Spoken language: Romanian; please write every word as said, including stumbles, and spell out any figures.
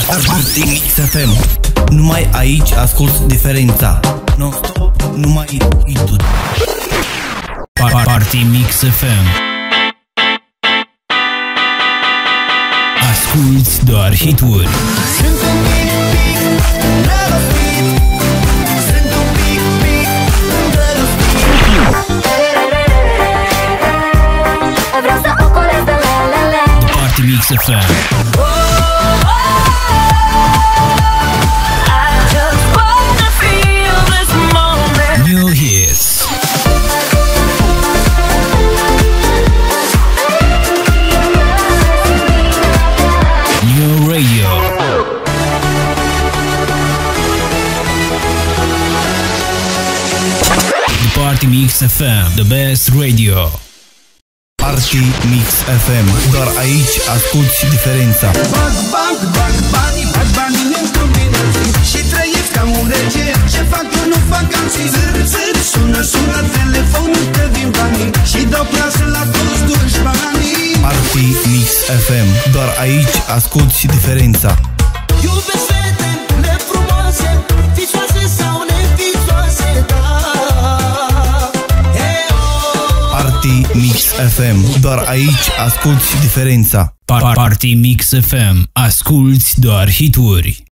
Party Mix F M. Numai aici ascult diferența. Non-stop, numai hituri. Party Mix F M. Asculți doar hituri. Sunt un pic, pic, drăgostit. Sunt un pic, pic, drăgostit. Vreau să ocolesc de lelele. Party Mix F M. New hits. New radio. The Party Mix F M, the best radio. Party Mix F M. Doar aici asculti diferența. Bag, bag, bag banii, bag banii într-o minății și trăiesc ca un rege. Ce fac eu nu fac alții. Zăr, zăr, sună, sună telefonul că vin banii și dau plasă la toți dușmanii. Party Mix F M. Doar aici asculti diferența. Iubesc fete nefrumoase, fițoase sau nefițoase, da. Party Mix F M. Doar aici asculti diferența. Party Mix F M. Asculți doar hituri.